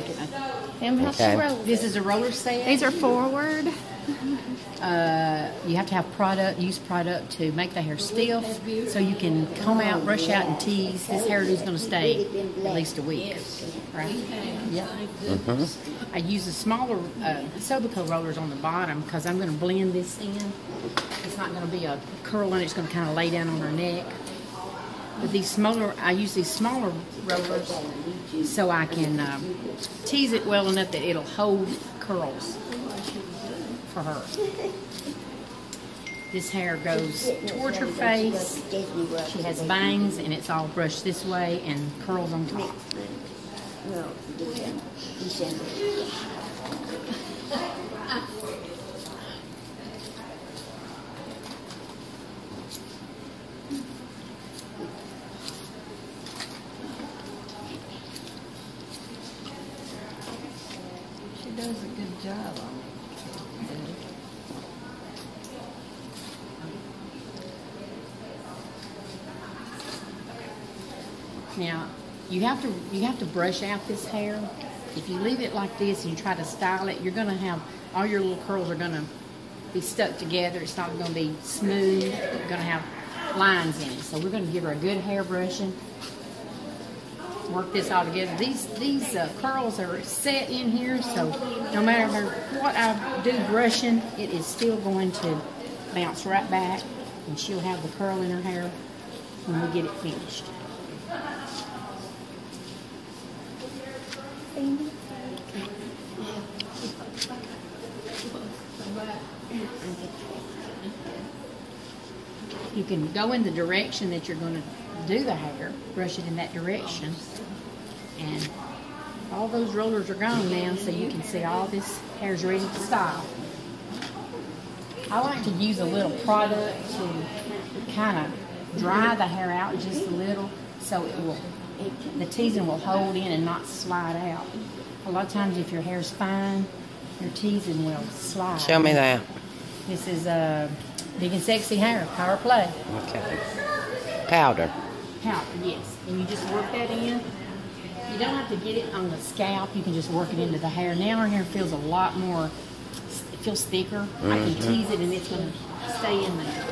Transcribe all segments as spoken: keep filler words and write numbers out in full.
And how Okay. she rolls. This is a roller set. These are forward. Uh, you have to have product, use product to make the hair stiff, so you can comb out, brush out, and tease. This hairdo is going to stay at least a week, right? Yep. Mm-hmm. I use the smaller uh, Sobico rollers on the bottom because I'm going to blend this in. It's not going to be a curl, and it's going to kind of lay down on her neck. But these smaller, I use these smaller rollers so I can um, tease it well enough that it'll hold curls for her. This hair goes towards her face. She has bangs, and it's all brushed this way and curls on top. She does a good job on it. Now, you have to you have to brush out this hair. If you leave it like this and you try to style it, you're going to have all your little curls are going to be stuck together. It's not going to be smooth. You're going to have lines in it. So we're going to give her a good hair brushing. Work this all together. These these uh, curls are set in here, so no matter what I do brushing, it is still going to bounce right back, and she'll have the curl in her hair when we get it finished. You can go in the direction that you're going to do the hair, brush it in that direction, and all those rollers are gone now, so you can see all this hair's ready to style. I like to use a little product to kind of dry the hair out just a little, so it will, the teasing will hold in and not slide out. A lot of times, if your hair's fine, your teasing will slide. Show me that. This is a uh, Big and Sexy Hair Power Play. Okay. Powder. Powder, yes. And you just work that in. You don't have to get it on the scalp. You can just work it into the hair. Now our hair feels a lot more, it feels thicker. Mm-hmm. I can tease it and it's going to stay in there.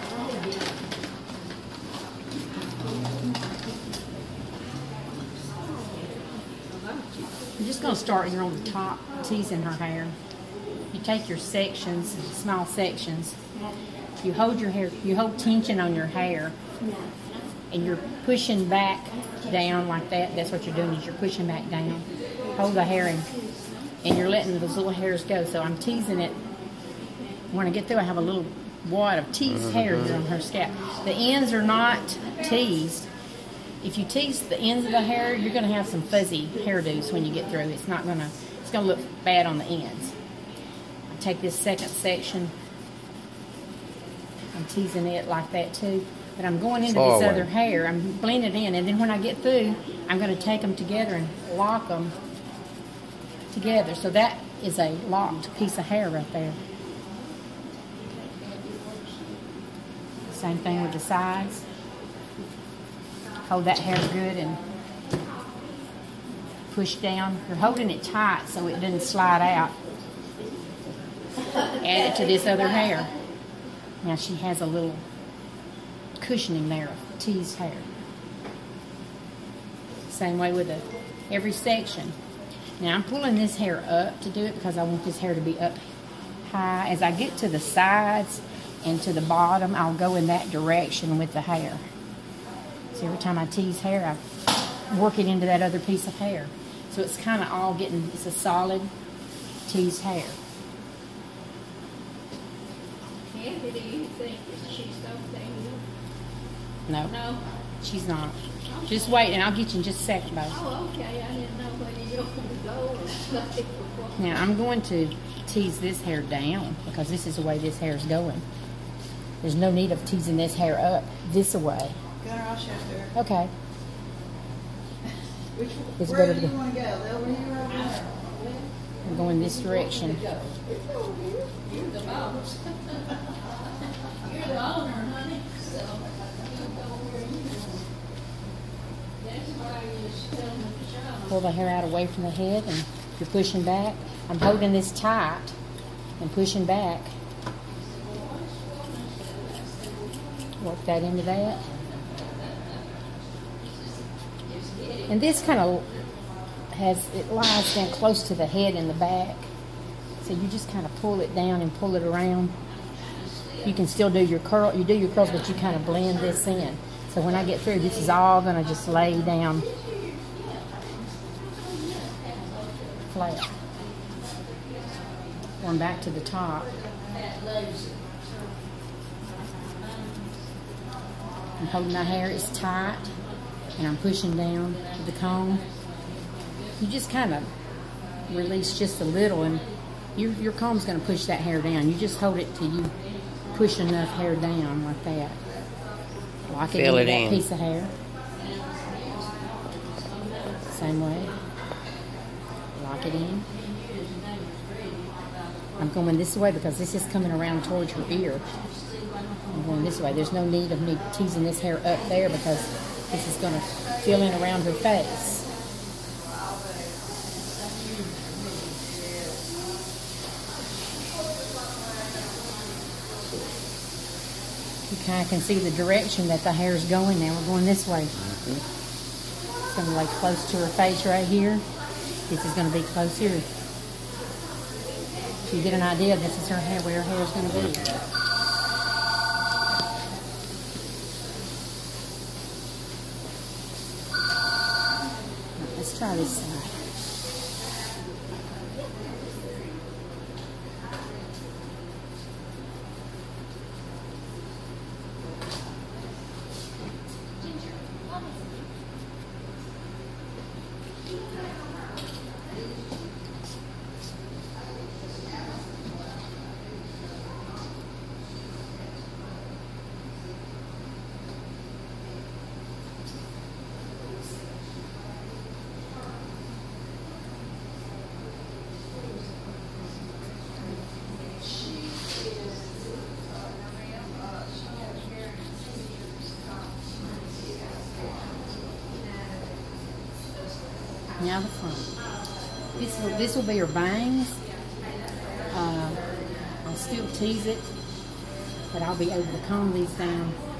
I'm just going to start here on the top, teasing her hair. You take your sections, small sections. You hold your hair, you hold tension on your hair, and you're pushing back down like that. That's what you're doing, is you're pushing back down. Hold the hair in, and you're letting those little hairs go. So I'm teasing it. When I get through, I have a little wad of teased mm-hmm. hair here on her scalp. The ends are not teased. If you tease the ends of the hair, you're going to have some fuzzy hairdos when you get through. It's not going to, it's going to look bad on the ends. I take this second section. I'm teasing it like that too. But I'm going into Forward. this other hair. I'm blending it in. And then when I get through, I'm going to take them together and lock them together. So that is a locked piece of hair right there. Same thing with the sides. Hold that hair good and push down. You're holding it tight so it doesn't slide out. Add it to this other hair. Now she has a little cushioning there of teased hair. Same way with the, every section. Now I'm pulling this hair up to do it because I want this hair to be up high. As I get to the sides and to the bottom, I'll go in that direction with the hair. So every time I tease hair, I work it into that other piece of hair. So it's kind of all getting, it's a solid teased hair. Andy, do you think that she's okay? No. No? She's not. Just wait, and I'll get you in just a second, Bo. Oh, okay. I didn't know whether you were going to go or stay before. Now, I'm going to tease this hair down because this is the way this hair is going. There's no need of teasing this hair up this way. Gunnar, I'll show her. Okay. Which, It's where better do to you want to go? Over here or over there? I'm going this direction. You're the boss. You're the owner, honey. So, you go where you want. That's why I was telling pull the hair out away from the head, and you're pushing back. I'm holding this tight and pushing back. Work that into that. And this kind of has, it lies down close to the head and the back. So you just kind of pull it down and pull it around. You can still do your curl, you do your curls, but you kind of blend this in. So when I get through, this is all going to just lay down flat. Going back to the top. I'm holding my hair, it's tight, and I'm pushing down with the comb. You just kind of release just a little, and your, your comb's going to push that hair down. You just hold it till you push enough hair down like that. Lock it Fill into it that in. piece of hair. Same way. Lock it in. I'm going this way because this is coming around towards her ear. I'm going this way. There's no need of me teasing this hair up there because this is going to fill in around her face. You kind of can see the direction that the hair is going now. We're going this way. Mm-hmm. It's going to lay close to her face right here. This is going to be close here. So you get an idea, this is her hair, where her hair is going to be. Let's try this side. Now the front. This will, this will be her bangs. Uh, I'll still tease it, but I'll be able to comb these down